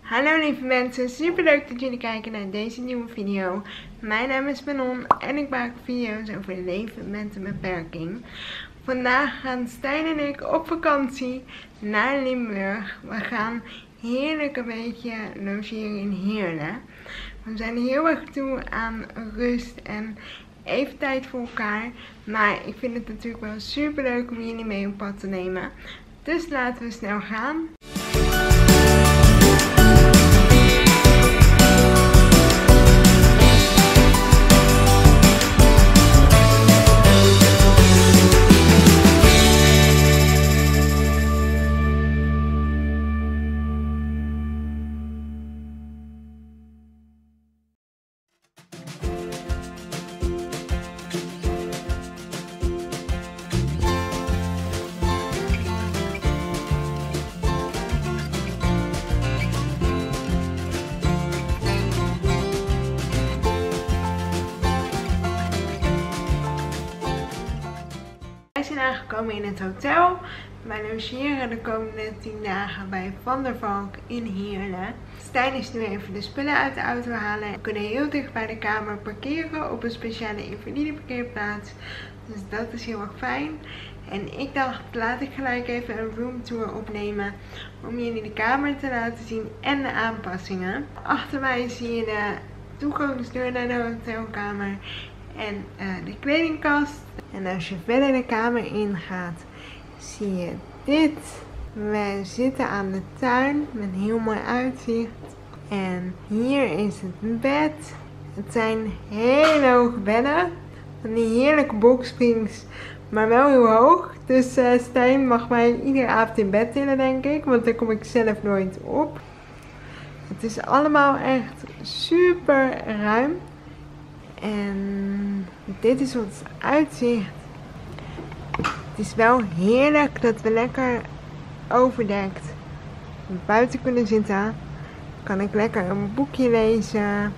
Hallo lieve mensen, super leuk dat jullie kijken naar deze nieuwe video. Mijn naam is Manon en ik maak video's over leven met een beperking. Vandaag gaan Stijn en ik op vakantie naar Limburg. We gaan heerlijk een beetje logeren in Heerlen. We zijn heel erg toe aan rust en even tijd voor elkaar. Maar ik vind het natuurlijk wel super leuk om jullie mee op pad te nemen. Dus laten we snel gaan. Wij zijn aangekomen in het hotel. Wij logeren de komende 10 dagen bij Van der Valk in Heerlen. Stijn is nu even de spullen uit de auto halen. We kunnen heel dicht bij de kamer parkeren op een speciale invalide parkeerplaats. Dus dat is heel erg fijn. En ik dacht, laat ik gelijk even een roomtour opnemen om jullie de kamer te laten zien en de aanpassingen. Achter mij zie je de toegangsdeur naar de hotelkamer en de kledingkast. En als je verder de kamer ingaat, zie je dit. We zitten aan de tuin met heel mooi uitzicht. En hier is het bed. Het zijn hele hoge bedden. Van die heerlijke boxsprings, maar wel heel hoog. Dus Stijn mag mij iedere avond in bed tillen, denk ik. Want daar kom ik zelf nooit op. Het is allemaal echt super ruim. En dit is ons uitzicht. Het is wel heerlijk dat we lekker overdekt buiten kunnen zitten. Kan ik lekker een boekje lezen.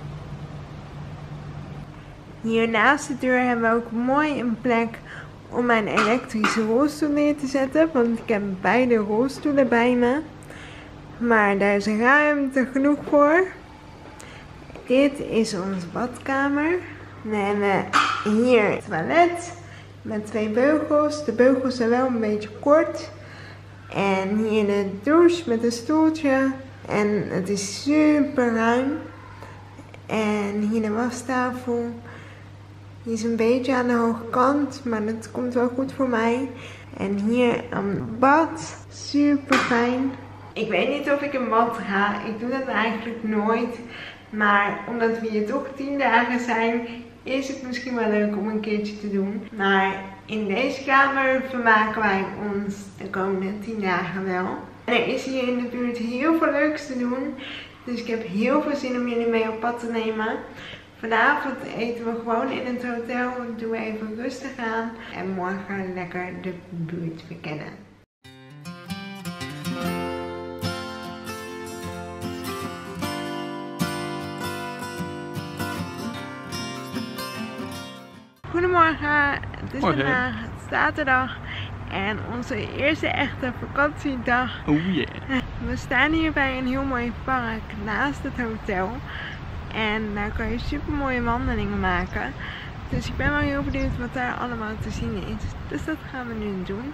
Hier naast de deur hebben we ook mooi een plek om mijn elektrische rolstoel neer te zetten. Want ik heb beide rolstoelen bij me. Maar daar is ruimte genoeg voor. Dit is onze badkamer. We hebben hier het toilet met 2 beugels. De beugels zijn wel een beetje kort. En hier de douche met een stoeltje. En het is super ruim. En hier de wastafel. Die is een beetje aan de hoge kant, maar dat komt wel goed voor mij. En hier een bad. Super fijn. Ik weet niet of ik in bad ga. Ik doe dat eigenlijk nooit. Maar omdat we hier toch 10 dagen zijn, is het misschien wel leuk om een keertje te doen. Maar in deze kamer vermaken wij ons de komende 10 dagen wel. En er is hier in de buurt heel veel leuks te doen. Dus ik heb heel veel zin om jullie mee op pad te nemen. Vanavond eten we gewoon in het hotel. Doen we even rustig aan. En morgen lekker de buurt verkennen. Goedemorgen, het is vandaag zaterdag en onze eerste echte vakantiedag. Oh yeah. We staan hier bij een heel mooi park naast het hotel en daar kan je super mooie wandelingen maken. Dus ik ben wel heel benieuwd wat daar allemaal te zien is. Dus dat gaan we nu doen.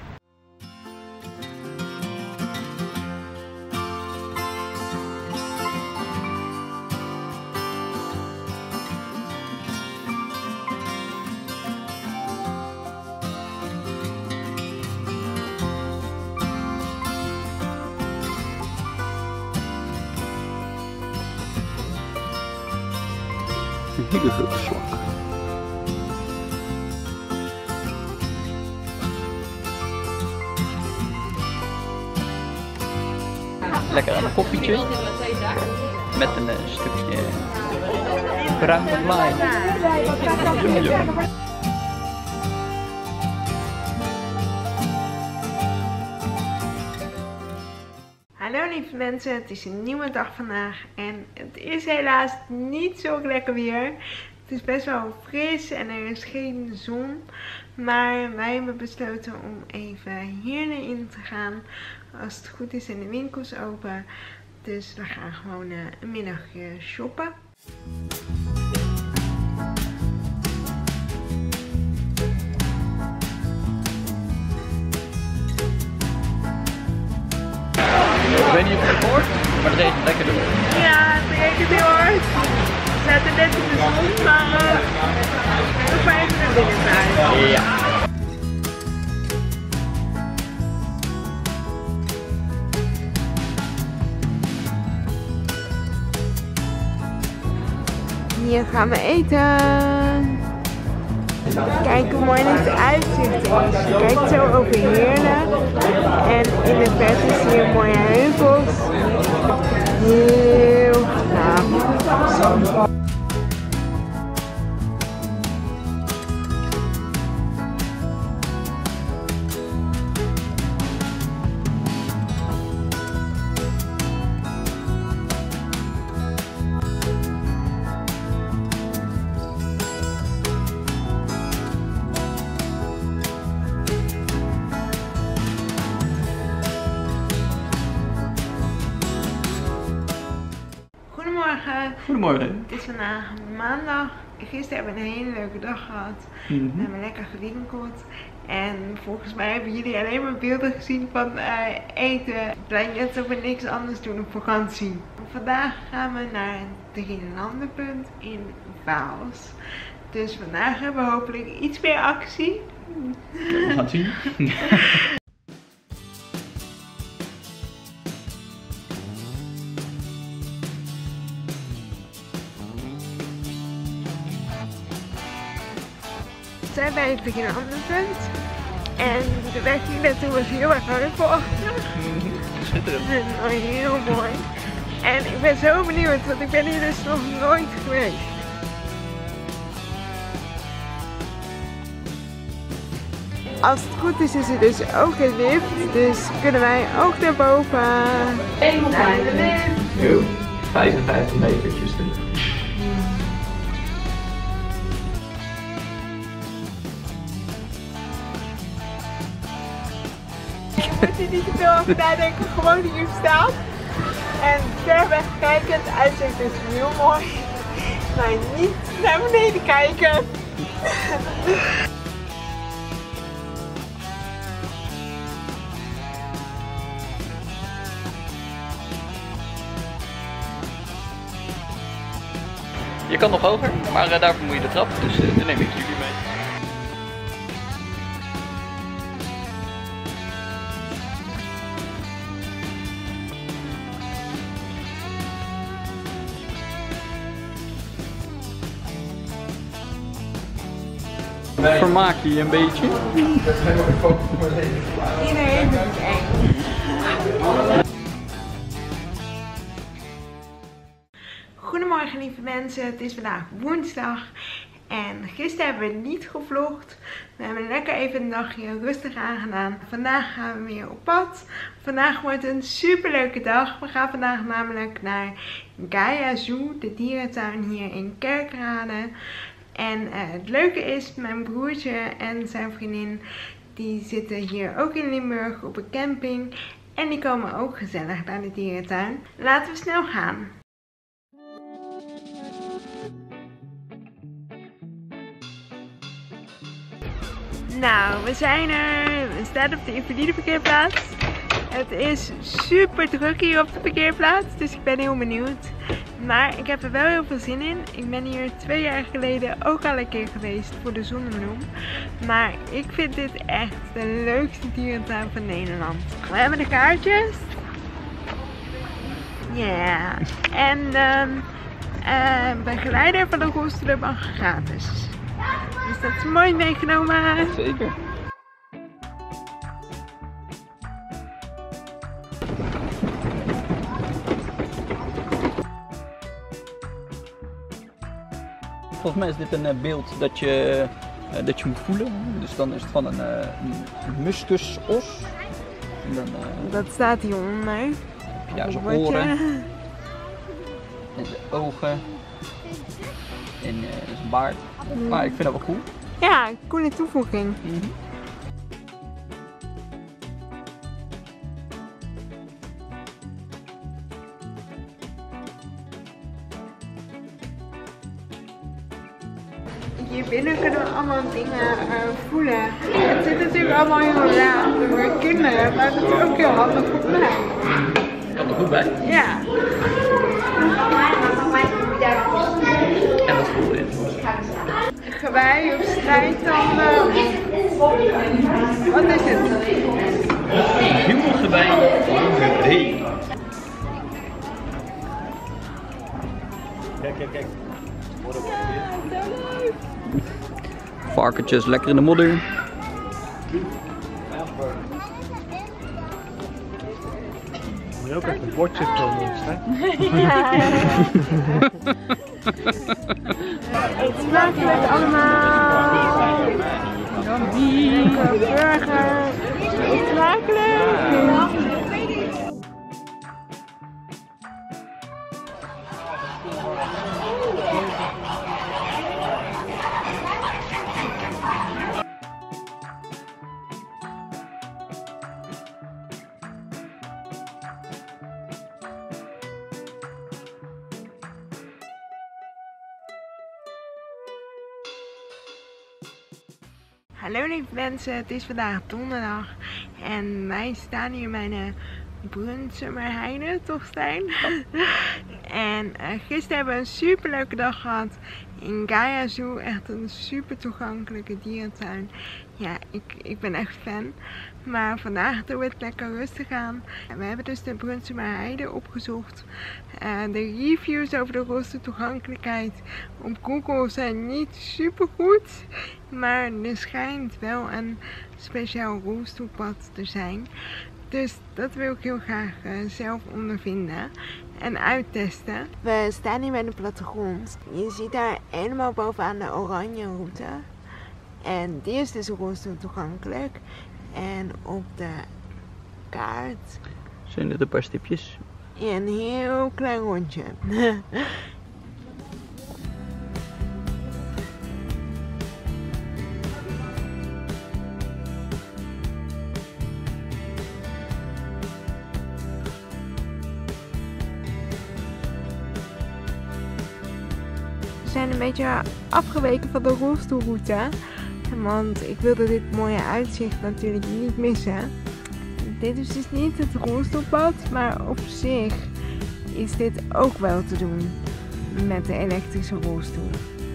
Een hele grote slak. Lekker aan een koffietje. Met een stukje bruine lime. Hallo lieve mensen, het is een nieuwe dag vandaag en het is helaas niet zo lekker weer. Het is best wel fris en er is geen zon, maar wij hebben besloten om even hierin te gaan. Als het goed is zijn de winkels open, Dus we gaan gewoon een middagje shoppen. Ik weet niet of je het hoort, maar het regent lekker door. Ja, het regent heel hard. We zaten net in de zon, maar nog maar even naar binnen zijn. Ja. Hier gaan we eten. Kijk hoe mooi het uitzicht is. Je kijkt zo over Heerlen. En in de verte zie je mooie heuvels. Heel gaaf. Goedemorgen. Het is vandaag maandag. Gisteren hebben we een hele leuke dag gehad. We hebben lekker gewinkeld. En volgens mij hebben jullie alleen maar beelden gezien van eten. Het lijkt net alsof we niks anders doen op vakantie. Vandaag gaan we naar het Drielandenpunt in Vaals. Dus vandaag hebben we hopelijk iets meer actie. We gaan het zien. We zijn bij het Drielandenpunt. En de weg hier naartoe was heel erg heuvelachtig. Schitterend. Heel mooi. En ik ben zo benieuwd, want ik ben hier dus nog nooit geweest. Als het goed is, is er dus ook een lift. Dus kunnen wij ook naar boven. Naar de lift. 55 metertjes. Je moet er niet te veel over nadenken, gewoon hier staan. En ver weg kijken, het uitzicht is heel mooi. Maar niet naar beneden kijken. Je kan nog hoger, maar daarvoor moet je de trap, dus dan neem ik jullie mee. Vermaak je een beetje? Iedereen doet het eng. Goedemorgen lieve mensen, het is vandaag woensdag en gisteren hebben we niet gevlogd. We hebben lekker even een dagje rustig aangedaan. Vandaag gaan we weer op pad. Vandaag wordt een super leuke dag. We gaan vandaag namelijk naar Gaia Zoo, de dierentuin hier in Kerkrade. En het leuke is, mijn broertje en zijn vriendin, die zitten hier ook in Limburg op een camping. En die komen ook gezellig naar de dierentuin. Laten we snel gaan. Nou, we zijn er. We staan op de invalide parkeerplaats. Het is super druk hier op de parkeerplaats, dus ik ben heel benieuwd. Maar ik heb er wel heel veel zin in. Ik ben hier 2 jaar geleden ook al een keer geweest voor de zonnebloem. Maar ik vind dit echt de leukste dierentuin van Nederland. We hebben de kaartjes. Ja. Yeah. En de begeleider van de rolstoel mag gratis. Dus dat is mooi meegenomen. Zeker. Volgens mij is dit een beeld dat je moet voelen. Dus dan is het van een muskusos. En dan, dat staat hieronder. Ja, zijn oren. En zijn ogen. En zijn baard. Maar ik vind dat wel cool. Ja, coole toevoeging. hier binnen kunnen we allemaal dingen voelen. Het zit natuurlijk allemaal heel laag voor kinderen, maar dat is ook heel handig voor mij. Kan er goed bij? Ja. En wat voelt dit? Gewei of strijdtanden. Wat is het? Huwelgewei van gewei. Kijk. Varkentjes lekker in de modder. Moet je ook echt een bordje van ons, hè? Eet smakelijk allemaal. Lekker burger. Eet smakelijk. Hallo lieve mensen, het is vandaag donderdag en wij staan hier bij de Brunsumerheide, toch Stijn? En gisteren hebben we een super leuke dag gehad in Gaia Zoo, echt een super toegankelijke dierentuin. Ja, ik ben echt fan. Maar vandaag doen we het lekker rustig aan. En we hebben dus de Brunsumerheide opgezocht. De reviews over de rolstoeltoegankelijkheid op Google zijn niet super goed. Maar er schijnt wel een speciaal rolstoelpad te zijn. Dus dat wil ik heel graag zelf ondervinden en uittesten. We staan hier bij de plattegrond. Je ziet daar helemaal bovenaan de oranje route. En die is dus rolstoel toegankelijk. En op de kaart Zijn dit een paar stipjes? een heel klein rondje. We zijn een beetje afgeweken van de rolstoelroute. Want ik wilde dit mooie uitzicht natuurlijk niet missen. Dit is dus niet het rolstoelpad, maar op zich is dit ook wel te doen met de elektrische rolstoel.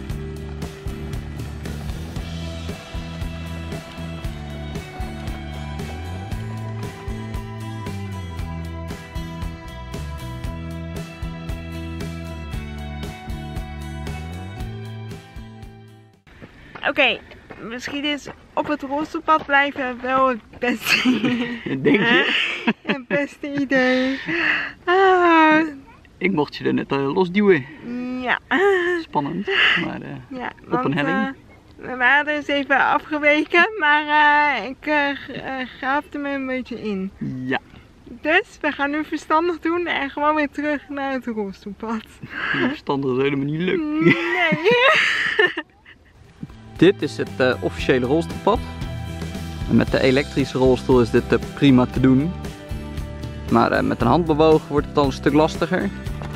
Oké, misschien is op het rolstoelpad blijven wel het beste idee. Denk je? Het beste idee. Ah. Ik mocht je er net losduwen. Ja. Spannend, maar Ja, op een helling. We waren dus even afgeweken, maar ik graafde me een beetje in. Ja. Dus we gaan nu verstandig doen en gewoon weer terug naar het rolstoelpad. Verstandig is helemaal niet leuk. Nee. Dit is het officiële rolstoelpad. En met de elektrische rolstoel is dit prima te doen. Maar met een handbewoog wordt het al een stuk lastiger.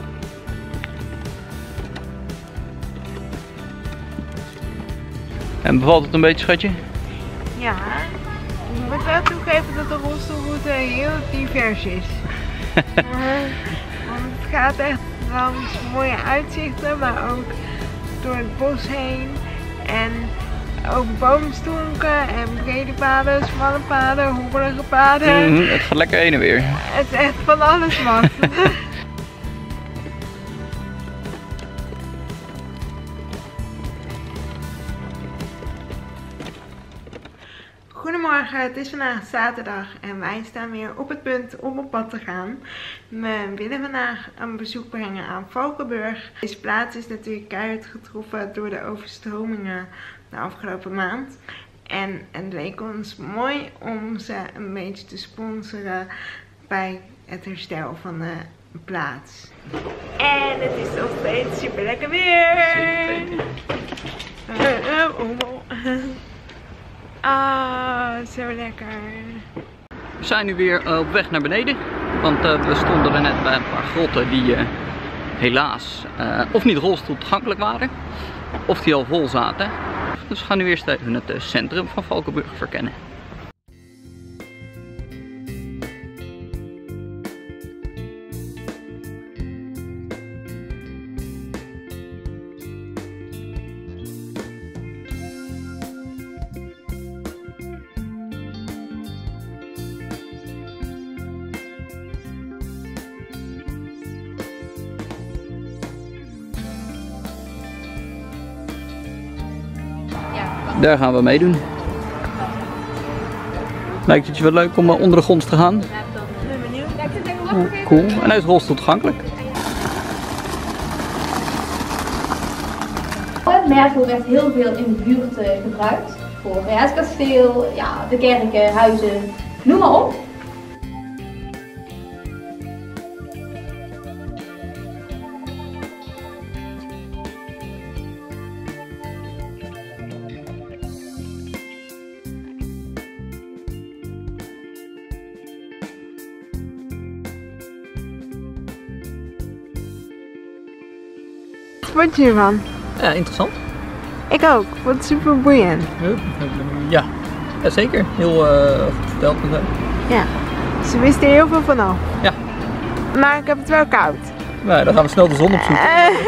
En bevalt het een beetje, schatje? Ja, ik moet wel toegeven dat de rolstoelroute heel divers is. Want het gaat echt langs mooie uitzichten, maar ook door het bos heen. En over boomstonken en brede paden, smalle paden, hobbelige paden. Het gaat lekker heen en weer. Het is echt van alles wat. Goedemorgen, het is vandaag zaterdag en wij staan weer op het punt om op pad te gaan. We willen vandaag een bezoek brengen aan Valkenburg. Deze plaats is natuurlijk keihard getroffen door de overstromingen de afgelopen maand. En het leek ons mooi om ze een beetje te sponsoren bij het herstel van de plaats. En het is nog steeds super lekker weer. Ah, zo lekker. We zijn nu weer op weg naar beneden. Want we stonden er net bij een paar grotten die helaas of niet rolstoel toegankelijk waren. Of die al vol zaten. Dus we gaan nu eerst even het centrum van Valkenburg verkennen. Daar gaan we meedoen. Lijkt het je wel leuk om onder de grond te gaan? Cool. En hij is rolstoel toegankelijk. Merkel werd heel veel in de buurt gebruikt. Voor het kasteel, ja, de kerken, huizen, noem maar op. Wat vond je ervan? Ja, interessant. Ik ook. Wat super boeiend. Ja, ja zeker. Heel goed verteld. Ja, ze wisten heel veel vanaf. Ja. Maar ik heb het wel koud. Nou, dan gaan we snel de zon opzoeken.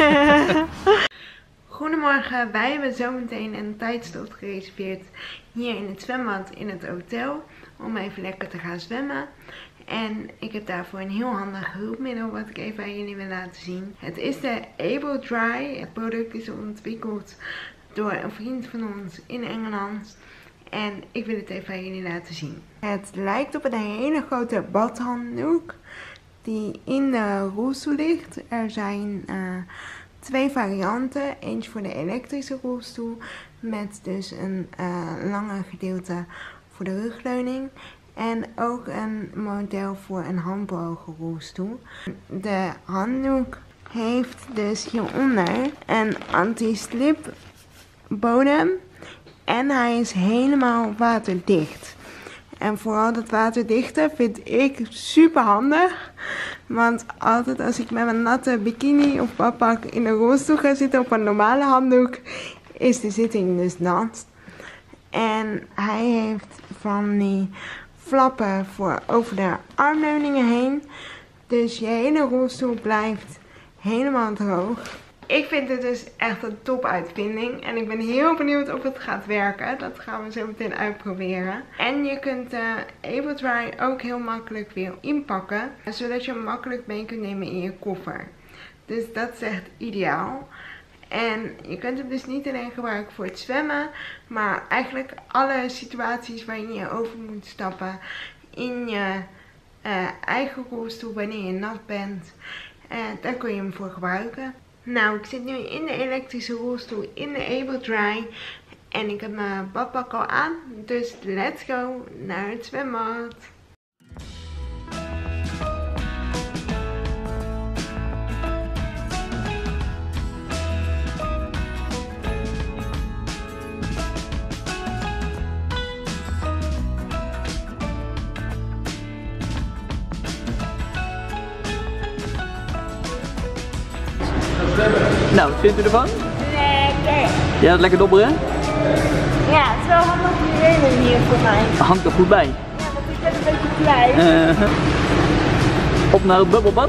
Goedemorgen, wij hebben zometeen een tijdslot gereserveerd hier in het zwembad in het hotel. Om even lekker te gaan zwemmen. En ik heb daarvoor een heel handig hulpmiddel wat ik even aan jullie wil laten zien. Het is de Able Dry. Het product is ontwikkeld door een vriend van ons in Engeland. En ik wil het even aan jullie laten zien. Het lijkt op een hele grote badhanddoek die in de rolstoel ligt. Er zijn twee varianten. Eentje voor de elektrische rolstoel met dus een lange gedeelte voor de rugleuning. En ook een model voor een handbewogen rolstoel. De handdoek heeft dus hieronder een anti-slip bodem. En hij is helemaal waterdicht. En vooral dat waterdichte vind ik super handig. Want altijd als ik met mijn natte bikini of badpak in de rolstoel ga zitten op een normale handdoek, is de zitting dus nat. En hij heeft van die flappen voor over de armleuningen heen. Dus je hele rolstoel blijft helemaal droog. Ik vind het dus echt een top uitvinding. En ik ben heel benieuwd of het gaat werken. Dat gaan we zo meteen uitproberen. En je kunt de Able Dry ook heel makkelijk weer inpakken. Zodat je hem makkelijk mee kunt nemen in je koffer. Dus dat is echt ideaal. En je kunt hem dus niet alleen gebruiken voor het zwemmen, maar eigenlijk alle situaties waarin je over moet stappen in je eigen rolstoel wanneer je nat bent. Daar kun je hem voor gebruiken. Nou, ik zit nu in de elektrische rolstoel in de Able Dry en ik heb mijn badpak al aan, dus let's go naar het zwembad. Nou, wat vindt u ervan? Lekker! Ja, het lekker dobberen? Ja, het is wel handig die reden hier voor mij. Hangt er goed bij. Ja, want ik ben een beetje klein. Op naar het bubbelbad.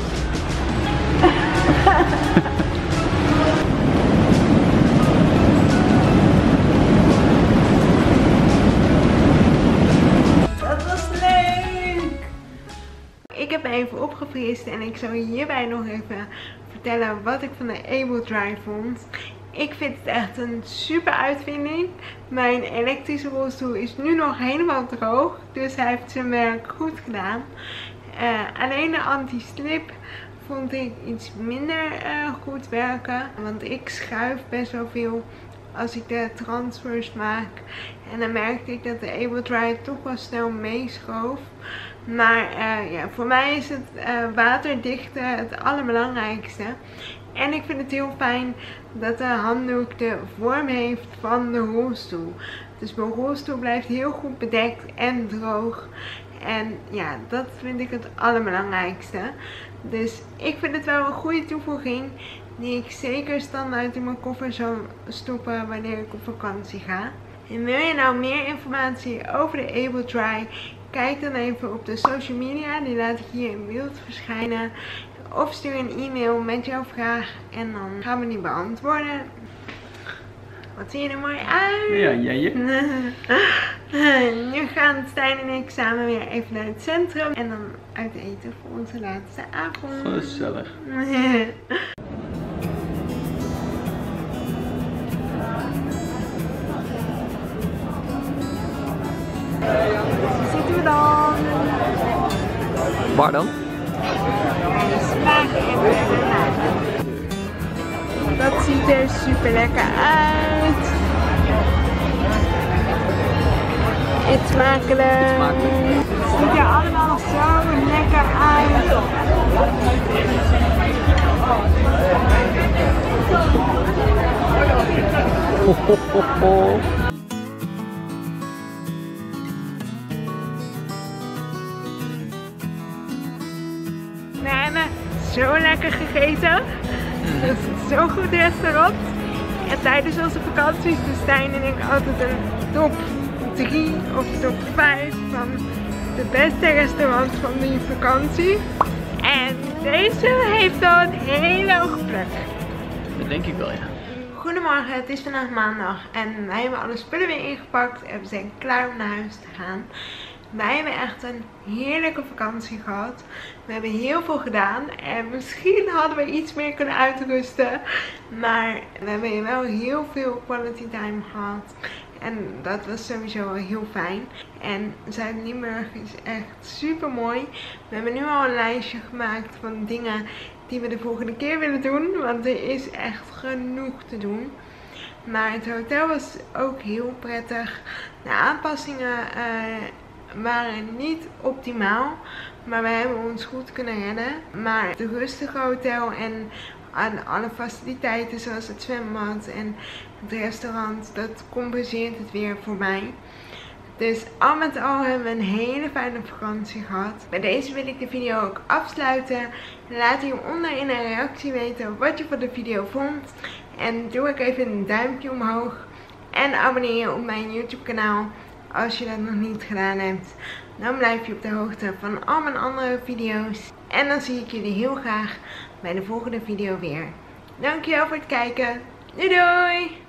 Dat was leuk! Ik heb me even opgefrist en ik zal hierbij nog even vertellen wat ik van de Able Dry vond. Ik vind het echt een super uitvinding. Mijn elektrische rolstoel is nu nog helemaal droog. Dus hij heeft zijn werk goed gedaan. Alleen de anti-slip vond ik iets minder goed werken. Want ik schuif best wel veel als ik de transfers maak. En dan merkte ik dat de Able Dry toch wel snel meeschoof. Maar ja, voor mij is het waterdichte het allerbelangrijkste. En ik vind het heel fijn dat de handdoek de vorm heeft van de rolstoel. Dus mijn rolstoel blijft heel goed bedekt en droog. En ja, dat vind ik het allerbelangrijkste. Dus ik vind het wel een goede toevoeging die ik zeker standaard in mijn koffer zal stoppen wanneer ik op vakantie ga. En wil je nou meer informatie over de Able Dry? Kijk dan even op de social media, die laat ik hier in beeld verschijnen. Of stuur een e-mail met jouw vraag en dan gaan we die beantwoorden. Wat zie je er mooi uit? Ja, jij. Nu gaan Stijn en ik samen weer even naar het centrum en dan uit eten voor onze laatste avond. Gezellig. Zitten we dan? Waar dan? Bij de smaak en de dat ziet er super lekker uit. Eet smakelijk. Het ziet er allemaal zo lekker uit. We hebben zo lekker gegeten. Het is zo'n goed restaurant. En tijdens onze vakanties doen Stijn en ik altijd een top 3 of top 5 van de beste restaurants van die vakantie. En deze heeft al een hele hoge plek. Dat denk ik wel, ja. Goedemorgen, het is vandaag maandag en wij hebben alle spullen weer ingepakt en we zijn klaar om naar huis te gaan. Wij hebben echt een heerlijke vakantie gehad. We hebben heel veel gedaan en misschien hadden we iets meer kunnen uitrusten. Maar we hebben wel heel veel quality time gehad. En dat was sowieso heel fijn. En Zuid-Limburg is echt super mooi. We hebben nu al een lijstje gemaakt van dingen die we de volgende keer willen doen. Want er is echt genoeg te doen. Maar het hotel was ook heel prettig. De aanpassingen waren niet optimaal, maar we hebben ons goed kunnen redden. Maar het rustige hotel en alle faciliteiten zoals het zwembad en het restaurant, dat compenseert het weer voor mij. Dus al met al hebben we een hele fijne vakantie gehad. Bij deze wil ik de video ook afsluiten. Laat hieronder in een reactie weten wat je van de video vond. En doe ook even een duimpje omhoog. En abonneer je op mijn YouTube kanaal als je dat nog niet gedaan hebt. Dan blijf je op de hoogte van al mijn andere video's. En dan zie ik jullie heel graag bij de volgende video weer. Dankjewel voor het kijken. Doei doei!